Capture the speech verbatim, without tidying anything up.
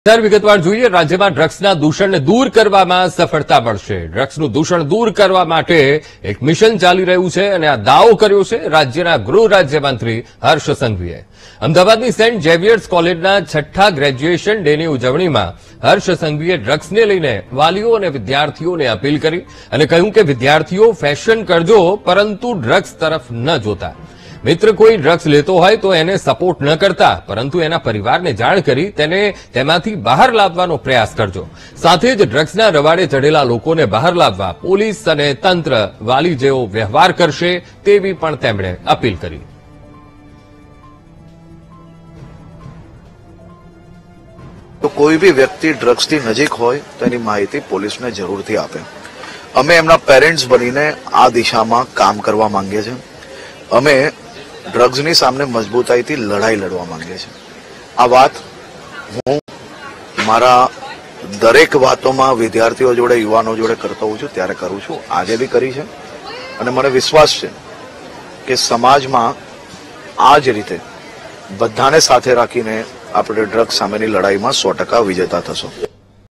વિગતવાર જોઈએ રાજ્યમાં ડ્રગ્સના દૂષણને દૂર કરવામાં સફળતા મળશે। ડ્રગ્સનું દૂષણ દૂર કરવા માટે એક મિશન ચાલી રહ્યું છે અને આ દાવો કર્યો છે રાજ્યના ગૃહ રાજ્યમંત્રી હર્ષ સંઘવીએ। અમદાવાદની સેન્ટ ઝેવિયર્સ કોલેજના છઠ્ઠા ગ્રેજ્યુએશન ડેની ઉજવણીમાં હર્ષ સંઘવીએ ડ્રગ્સને લઈને વાલીઓ અને વિદ્યાર્થીઓને અપીલ કરી અને કહ્યું કે વિદ્યાર્થીઓ ફેશન કરજો પરંતુ ડ્રગ્સ તરફ ન જોતા। मित्र कोई ड्रग्स लेतो होय तो एने सपोर्ट न करता परंतु एना परिवारने जाण करी तेने तेमांथी बहार लाववानो प्रयास करजो। साथे ज ड्रग्सना रवाड़े चढ़ेला लोकोने बहार लाववा पोलीस अने तंत्र वाली जेवो व्यवहार करशे तेवी पण तेमणे अपील करी। तो कोई भी व्यक्ति ड्रग्स की नजीक होय तो एनी माहिती पोलीस ने जरूरथी आपे। अमे एमना पेरेंट्स बनीने आ दिशामां काम करवा मांगीए छे। अमे ड्रग्सनी सामने मजबूताईथी लड़ाई लड़वा मांगीए छे। आ वात हूँ मारा दरेक वातोमां विद्यार्थीओ जोड़े युवानो जोड़े करतो होउं छुं त्यारे करूं छुं। आजे बी करी छे अने मने विश्वास छे के समाजमां आ ज रीते बधाने साथे राखीने आपणे ड्रग्स सामेनी लड़ाईमां सौ टका विजेता थशो।